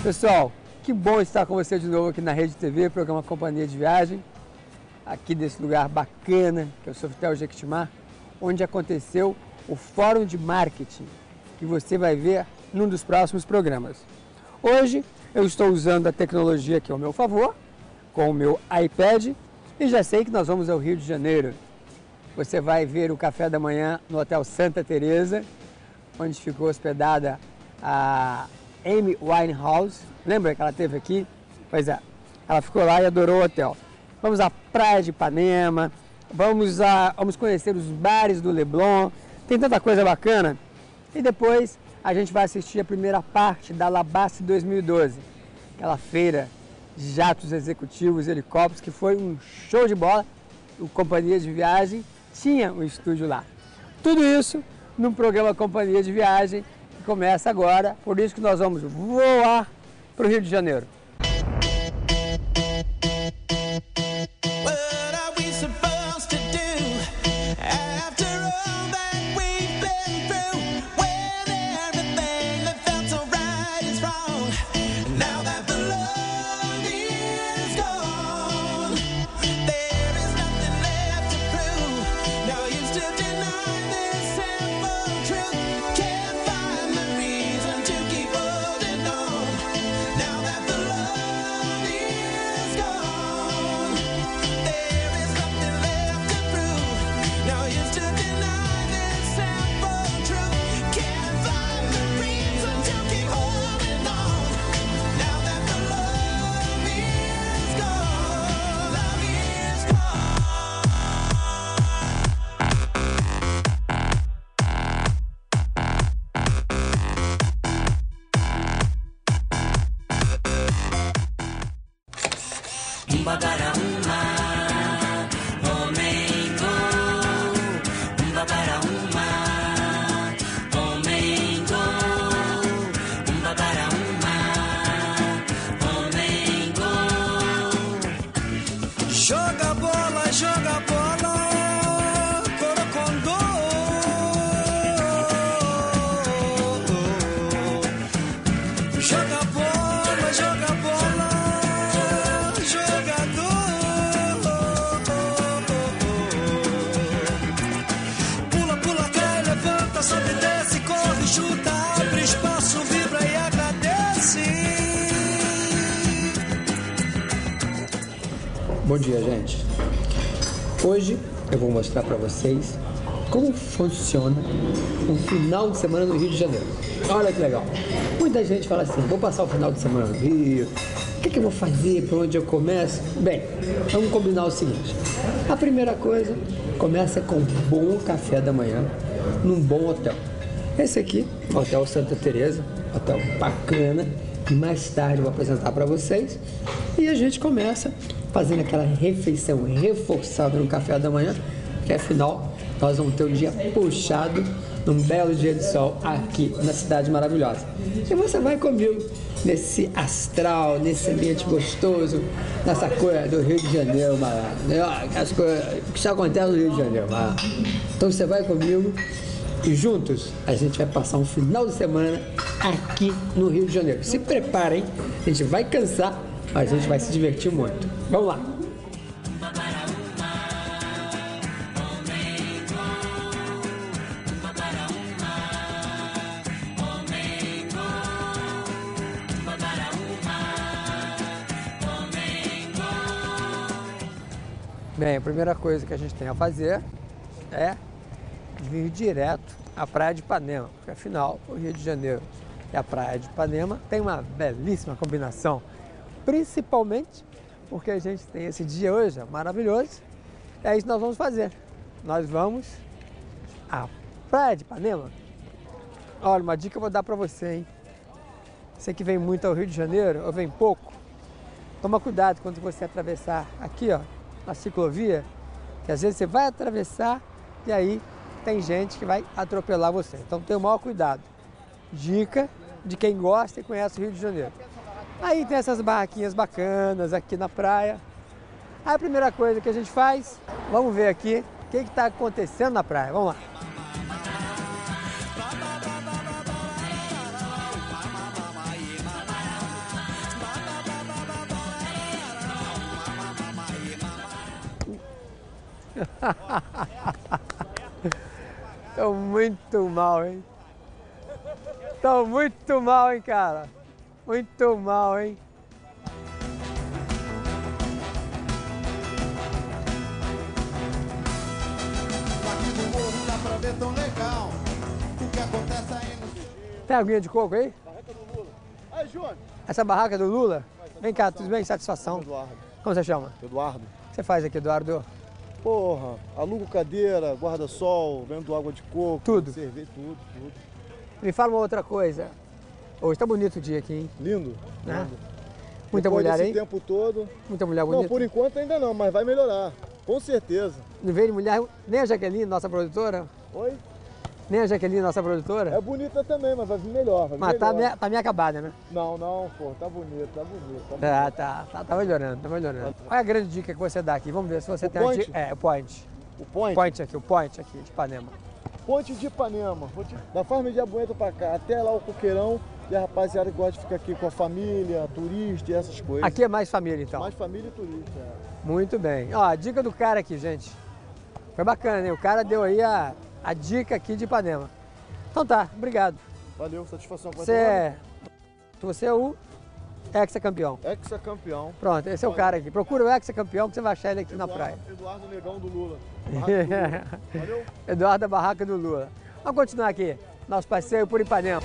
Pessoal, que bom estar com você de novo aqui na Rede TV, programa Companhia de Viagem, aqui desse lugar bacana, que é o Sofitel Jequitimá, onde aconteceu o Fórum de Marketing, que você vai ver num dos próximos programas. Hoje eu estou usando a tecnologia aqui ao meu favor, com o meu iPad, e já sei que nós vamos ao Rio de Janeiro. Você vai ver o café da manhã no Hotel Santa Teresa, onde ficou hospedada a Amy Winehouse. Lembra que ela esteve aqui? Pois é, ela ficou lá e adorou o hotel. Vamos à Praia de Ipanema, vamos conhecer os bares do Leblon, tem tanta coisa bacana. E depois a gente vai assistir a primeira parte da Alabasta 2012, aquela feira de jatos executivos, helicópteros, que foi um show de bola. O Companhia de Viagem tinha um estúdio lá. Tudo isso no programa Companhia de Viagem, que começa agora, por isso que nós vamos voar para o Rio de Janeiro. Bom dia, gente. Hoje eu vou mostrar para vocês como funciona um final de semana no Rio de Janeiro. Olha que legal. Muita gente fala assim, vou passar o final de semana no Rio, o que eu vou fazer, por onde eu começo? Bem, vamos combinar o seguinte. A primeira coisa, começa com um bom café da manhã num bom hotel. Esse aqui, Hotel Santa Teresa, hotel bacana, que mais tarde eu vou apresentar para vocês. E a gente começa fazendo aquela refeição reforçada no café da manhã, porque afinal nós vamos ter um dia puxado num belo dia de sol aqui na cidade maravilhosa. E você vai comigo nesse astral, nesse ambiente gostoso, nessa coisa do Rio de Janeiro, as coisas que só acontece no Rio de Janeiro. Então você vai comigo e juntos a gente vai passar um final de semana aqui no Rio de Janeiro. Se preparem, a gente vai cansar, mas a gente vai se divertir muito. Vamos lá! Bem, a primeira coisa que a gente tem a fazer é vir direto à Praia de Ipanema, porque afinal o Rio de Janeiro e a Praia de Ipanema tem uma belíssima combinação, principalmente porque a gente tem esse dia hoje maravilhoso. É isso que nós vamos fazer. Nós vamos à Praia de Ipanema. Olha, uma dica que eu vou dar para você, hein? Você que vem muito ao Rio de Janeiro ou vem pouco, toma cuidado quando você atravessar aqui, ó, na ciclovia, que às vezes você vai atravessar e aí tem gente que vai atropelar você. Então tenha o maior cuidado. Dica de quem gosta e conhece o Rio de Janeiro. Aí tem essas barraquinhas bacanas aqui na praia. Aí a primeira coisa que a gente faz, vamos ver aqui o que está acontecendo na praia. Vamos lá. Tô muito mal, hein? Tô muito mal, hein, cara? Muito mal, hein? Aqui no morro dá pra ver tão legal o que acontece aí no... Tem aguinha de coco aí? Barraca do Lula. Aí, Júnior. Essa barraca é do Lula? Vem cá, tudo bem? Satisfação. Eduardo. Como você chama? Eduardo. O que você faz aqui, Eduardo? Porra, alugo cadeira, guarda-sol, vendo água de coco. Tudo? Cerveja, tudo. Me fala uma outra coisa. Hoje tá bonito o dia aqui, hein? Lindo. Né? Lindo. Muita Depois mulher desse aí? tempo todo. Muita mulher bonita? Não, por enquanto ainda não, mas vai melhorar. Com certeza. Não veio mulher, nem a Jaqueline, nossa produtora? Oi? Nem a Jaqueline, nossa produtora? É bonita também, mas vai vir melhor. Vai vir Mas melhor. tá meio acabada, né? Não, pô, tá bonito, tá bonito. Tá melhorando, tá melhorando. Qual é a grande dica que você dá aqui? Vamos ver se você O tem uma point? dica. É, o point. O point? O point aqui, de Ipanema. Ponte de Ipanema. Da Farm de Abuento pra cá, até lá o Coqueirão. E a rapaziada que gosta de ficar aqui com a família, turista e essas coisas. Aqui é mais família, então? Mais família e turista, Muito bem. Ó, a dica do cara aqui, gente. Foi bacana, né? O cara deu aí a dica aqui de Ipanema. Então tá, obrigado. Valeu, satisfação com Você é o ex-campeão. Ex-campeão. Pronto, esse é o cara aqui. Procura o ex-campeão que você vai achar ele aqui na praia. Eduardo Negão do Lula. Barraca do Lula. Valeu? Eduardo da Barraca do Lula. Vamos continuar aqui. Nosso passeio por Ipanema.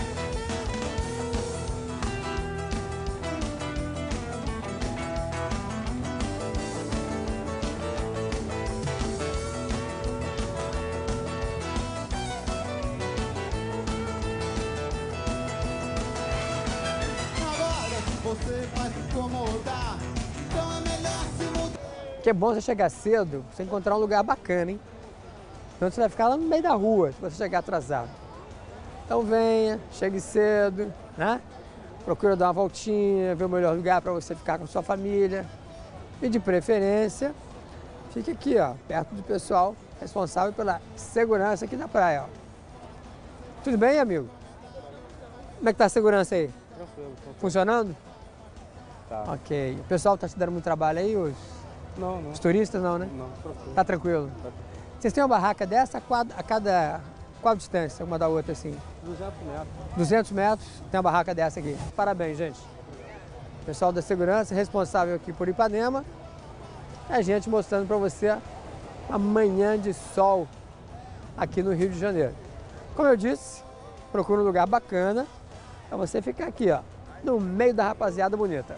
Agora se você vai se incomodar, então é melhor se mudar. Que é bom você chegar cedo, você encontrar um lugar bacana, hein? Então você vai ficar lá no meio da rua, se você chegar atrasado. Então venha, chegue cedo, né? Procura dar uma voltinha, ver o melhor lugar para você ficar com sua família. E de preferência, fique aqui, ó, perto do pessoal responsável pela segurança aqui na praia, ó. Tudo bem, amigo? Como é que tá a segurança aí? Tranquilo. Funcionando? Tá. Ok. O pessoal tá te dando muito trabalho aí, Não. os turistas não, né? Não, tranquilo. Tá tranquilo? Vocês têm uma barraca dessa a cada qual distância uma da outra assim? 200 metros. 200 metros, tem uma barraca dessa aqui. Parabéns, gente. Pessoal da segurança, responsável aqui por Ipanema. A gente mostrando para você uma manhã de sol aqui no Rio de Janeiro. Como eu disse, procura um lugar bacana para você ficar aqui, ó, no meio da rapaziada bonita.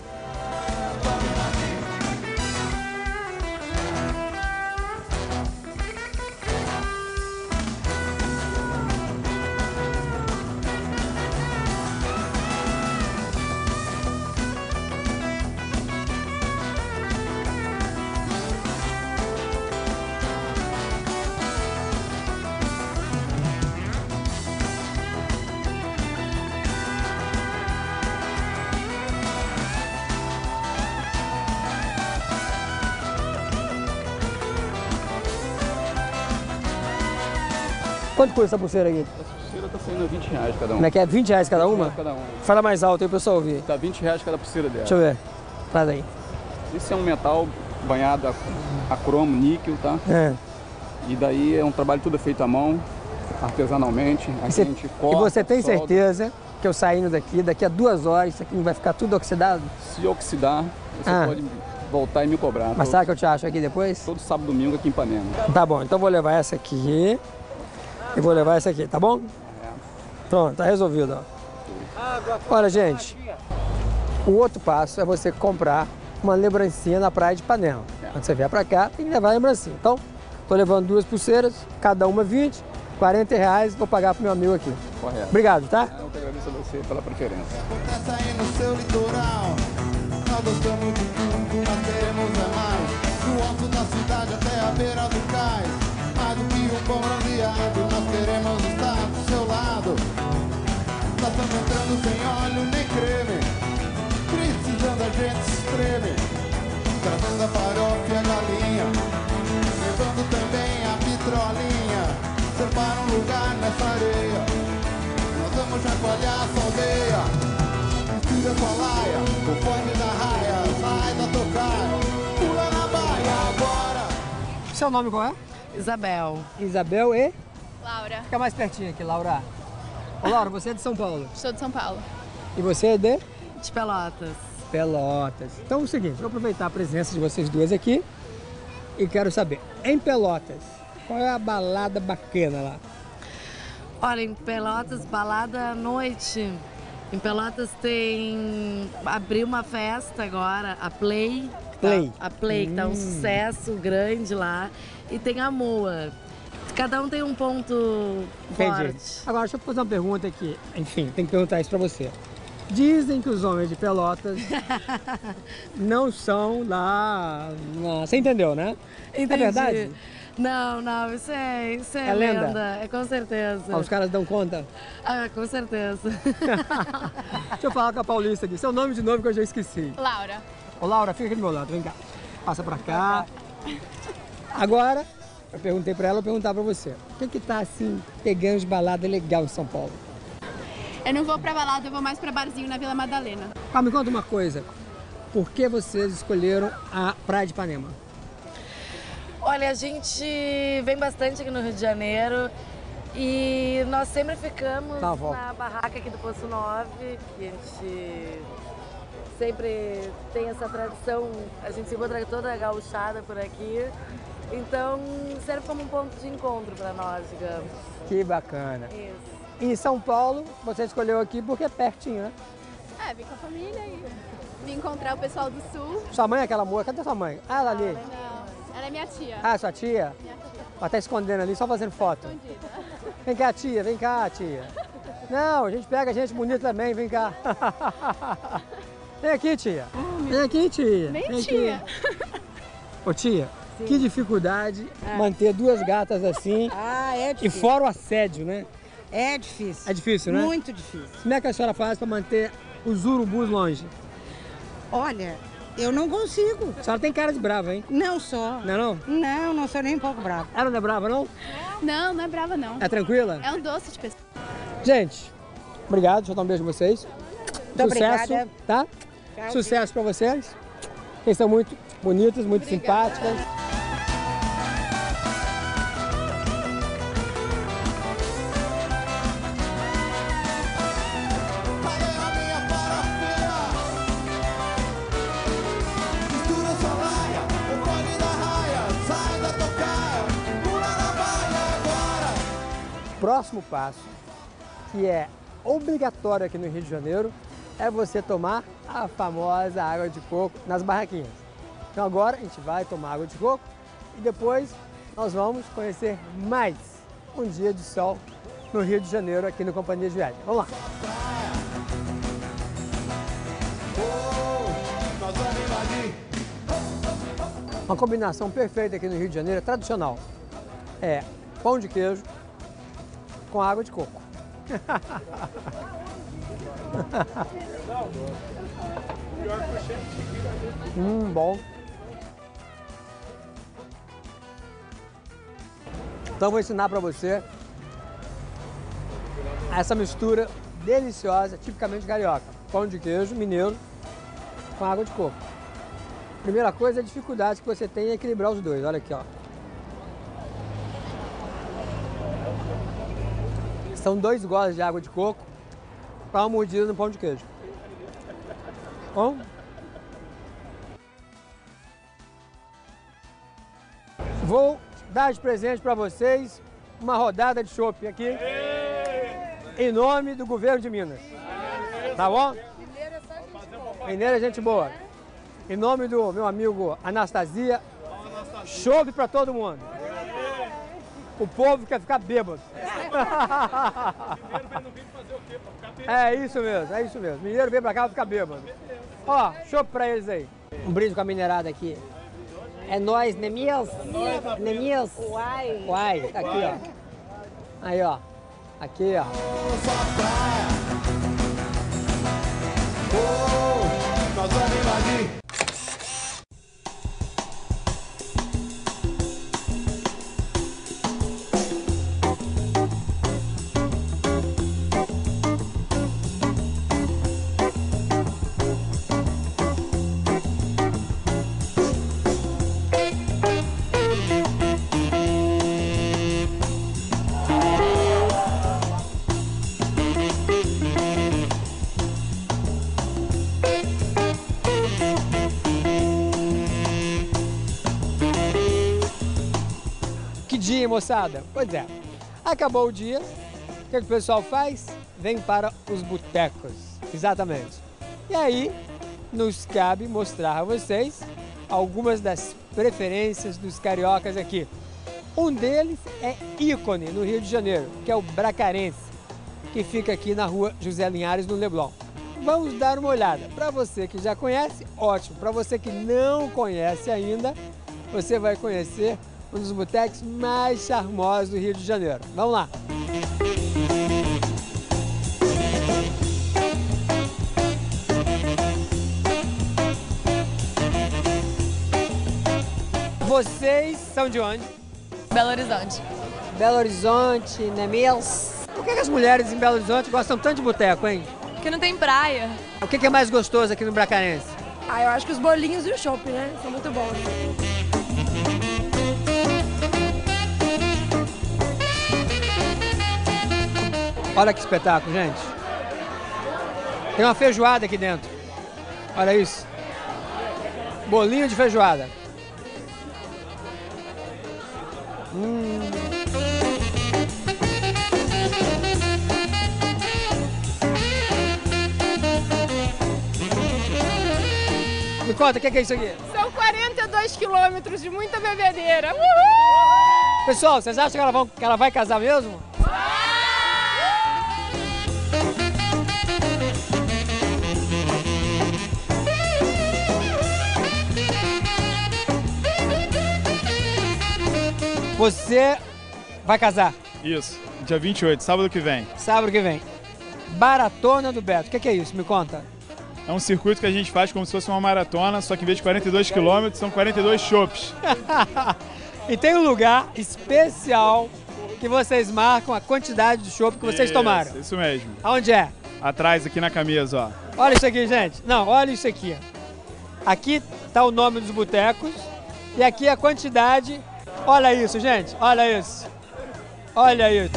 Quanto custa essa pulseira aqui? Essa pulseira tá saindo R$20 cada um. Como é que é? 20 reais cada uma? Cada um. Fala mais alto aí, pessoal ouvir. Tá R$20 cada pulseira dela. Deixa eu ver. Faz aí. Esse é um metal banhado a cromo, níquel, tá? É. E daí é um trabalho tudo feito à mão, artesanalmente. Aqui Você- a gente corta, e você tem solda. certeza que eu saindo daqui a 2 horas, isso aqui não vai ficar tudo oxidado? Se oxidar, você pode voltar e me cobrar. Mas sabe que eu te acho aqui depois? Todo sábado e domingo aqui em Ipanema. Tá bom, então vou levar essa aqui e vou levar essa aqui, tá bom? Pronto, tá resolvido, ó. Olha, gente, o outro passo é você comprar uma lembrancinha na praia de Ipanema. Quando você vier pra cá, tem que levar a lembrancinha. Então, tô levando 2 pulseiras, cada uma 20, R$40, vou pagar pro meu amigo aqui. Correto. Obrigado, tá? Eu que agradeço a você pela preferência. Acontece aí no seu litoral. Nós gostamos de tudo, nós queremos é mais. Do alto da cidade até a beira do cais. Mais do que um bom bronzeado, nós queremos estar do seu lado. Nós estamos entrando sem óleo nem creme. Precisando a gente se espreme. Trazendo a farofa e a galinha. Levando também a vitrolinha. Separa um lugar nessa areia. Nós vamos chacoalhar essa aldeia. Tira sua laia, o fone da raia, sai da tocaia, pula na baia agora. Seu nome qual é? Isabel. Isabel e? Laura, Fica mais pertinho aqui, Laura. Ô, Laura, você é de São Paulo. sou de São Paulo. E você é de? De Pelotas. Pelotas. Então é o seguinte, vou aproveitar a presença de vocês duas aqui e quero saber, em Pelotas, qual é a balada bacana lá? Olha, em Pelotas, balada à noite. Em Pelotas abriu uma festa agora, a Play. Play. A Play, que tá um sucesso grande lá. E tem a Moa. Cada um tem um ponto Entendi. forte. Agora, deixa eu fazer uma pergunta aqui. Enfim, tem que perguntar isso pra você. Dizem que os homens de Pelotas não são lá... Você entendeu, né? Entendi. É verdade? Não, isso é É lenda? É com certeza. Ah, os caras dão conta? Ah, com certeza. Deixa eu falar com a Paulista aqui. Seu nome de novo que eu já esqueci. Laura, Ô, Laura, fica aqui do meu lado, vem cá. Passa pra cá. Agora, eu perguntei pra ela, eu vou perguntar pra você. O que tá, assim, pegando de balada legal em São Paulo? eu não vou pra balada, eu vou mais pra barzinho na Vila Madalena. Ah, me conta uma coisa. Por que vocês escolheram a Praia de Ipanema? Olha, a gente vem bastante aqui no Rio de Janeiro e nós sempre ficamos Tá, volta. na barraca aqui do Poço 9, que a gente sempre tem essa tradição, a gente se encontra toda gauchada por aqui, então serve como um ponto de encontro para nós, digamos. Que bacana. Isso. Em São Paulo, você escolheu aqui porque é pertinho, né? Vim com a família e vim encontrar o pessoal do Sul. Sua mãe é aquela moça? Cadê sua mãe? Ah, ela ali. Não, ela é minha tia. Ah, sua tia? Minha tia, Ela tá escondendo ali, só fazendo foto. escondida. Vem cá, tia, vem cá, tia. Não, a gente pega gente bonita também, vem cá. Vem aqui, tia. Vem aqui, tia. Nem Vem tia. aqui. Ô, tia, que dificuldade manter duas gatas assim. Ah, é E difícil. fora o assédio, né? É difícil. É difícil, né? Muito difícil. Como é que a senhora faz para manter os urubus longe? Olha, eu não consigo. A senhora tem cara de brava, hein? Não sou. Não é não? Não, não sou nem um pouco brava. Ela não é brava, não? Não, não é brava não. É tranquila? É um doce de pessoa. Gente, obrigado. Deixa eu dar um beijo pra vocês. Muito Sucesso, obrigada. tá? Tchau, Sucesso pra vocês. Vocês são muito bonitas, muito simpáticas. Cadê a minha farofinha? Mistura sua laia, o cone da raia, sai da tocaia, pula na baia agora. Próximo passo, que é obrigatório aqui no Rio de Janeiro, é você tomar a famosa água de coco nas barraquinhas. Então agora a gente vai tomar água de coco e depois nós vamos conhecer mais um dia de sol no Rio de Janeiro aqui no Companhia de Viagem. Vamos lá! Nós vamos invadir. Uma combinação perfeita aqui no Rio de Janeiro, tradicional. É pão de queijo com água de coco. Bom. Então vou ensinar para você essa mistura deliciosa, tipicamente carioca. Pão de queijo mineiro com água de coco. Primeira coisa, a dificuldade que você tem em equilibrar os dois. Olha aqui, ó. São 2 goles de água de coco para uma mordida no pão de queijo. Bom? Vou dar de presente para vocês uma rodada de chopp aqui em nome do governo de Minas. Tá bom? Mineiro é gente boa. Em nome do meu amigo Anastasia, chopp para todo mundo. O povo quer ficar bêbado. É isso mesmo. Mineiro vem pra cá pra ficar bêbado. Ó, chopp pra eles aí. Um brinde com a minerada aqui. É nóis, Nemias? Nemias? Uai, tá aqui, ó. Aí, ó. Aqui, ó. Nós vamos invadir. moçada? Pois é, acabou o dia, o que o pessoal faz? Vem para os botecos, exatamente. E aí, nos cabe mostrar a vocês algumas das preferências dos cariocas aqui. Um deles é ícone no Rio de Janeiro, que é o Bracarense, que fica aqui na rua José Linhares, no Leblon. Vamos dar uma olhada. Para você que já conhece, ótimo. Para você que não conhece ainda, você vai conhecer um dos botecos mais charmosos do Rio de Janeiro. Vamos lá! Vocês são de onde? Belo Horizonte. Belo Horizonte, né mesmo? Por que as mulheres em Belo Horizonte gostam tanto de boteco, hein? Porque não tem praia. O que é mais gostoso aqui no Bracarense? Ah, eu acho que os bolinhos e o chopp, né? São muito bons. Olha que espetáculo, gente. Tem uma feijoada aqui dentro. Olha isso. Bolinho de feijoada. Me conta, o que é isso aqui? São 42 quilômetros de muita bebedeira. Uhul! Pessoal, vocês acham que ela vai casar mesmo? Você vai casar? Isso, dia 28, sábado que vem. Sábado que vem. Maratona do Beto, o que é isso? Me conta. É um circuito que a gente faz como se fosse uma maratona, só que em vez de 42 quilômetros, são 42 chopps. E tem um lugar especial que vocês marcam a quantidade de chopp que vocês tomaram. Isso mesmo. Aonde é? Atrás, aqui na camisa, ó. Olha isso aqui, gente. Não, olha isso aqui. Aqui tá o nome dos botecos e aqui a quantidade. Olha isso, gente. Olha isso. Olha isso.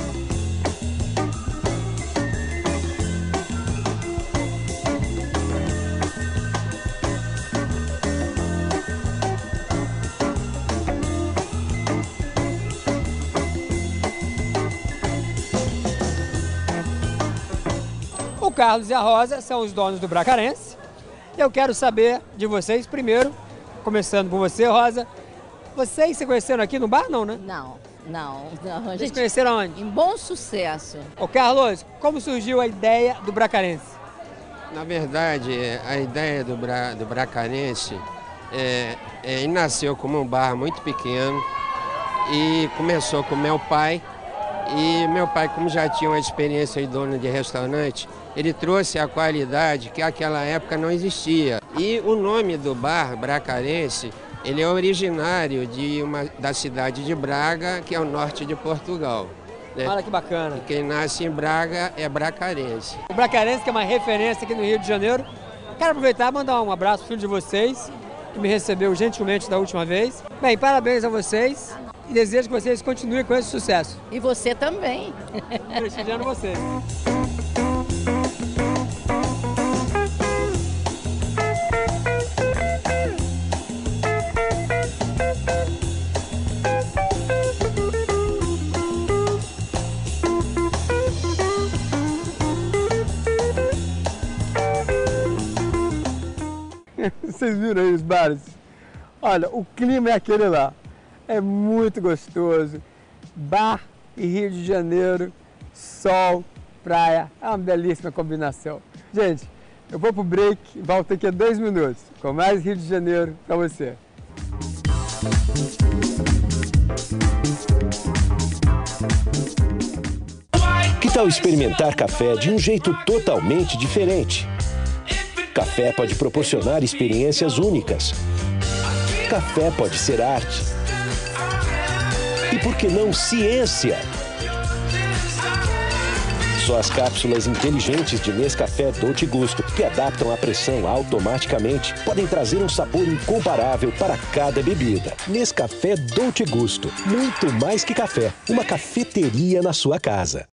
O Carlos e a Rosa são os donos do Bracarense. Eu quero saber de vocês primeiro, começando por você, Rosa. Vocês se conheceram aqui no bar, não, né? Não. Vocês conheceram onde? Em Bom Sucesso. Ô Carlos, como surgiu a ideia do Bracarense? Na verdade, a ideia do Bracarense nasceu como um bar muito pequeno e começou com meu pai. E meu pai, como já tinha uma experiência de dono de restaurante, ele trouxe a qualidade que naquela época não existia. E o nome do bar, Bracarense, ele é originário da cidade de Braga, que é o norte de Portugal. Né? Olha que bacana. E quem nasce em Braga é bracarense. O Bracarense, que é uma referência aqui no Rio de Janeiro. Quero aproveitar e mandar um abraço para o filho de vocês, que me recebeu gentilmente da última vez. Bem, parabéns a vocês e desejo que vocês continuem com esse sucesso. E você também. Prestigiando vocês. Vocês viram aí os bares? Olha, o clima é aquele lá. É muito gostoso. Bar e Rio de Janeiro, sol, praia. É uma belíssima combinação. Gente, eu vou pro break e volto daqui a 2 minutos com mais Rio de Janeiro para você. Que tal experimentar café de um jeito totalmente diferente? Café pode proporcionar experiências únicas. Café pode ser arte. E por que não ciência? Só as cápsulas inteligentes de Nescafé Dolce Gusto, que adaptam a pressão automaticamente, podem trazer um sabor incomparável para cada bebida. Nescafé Dolce Gusto, muito mais que café, uma cafeteria na sua casa.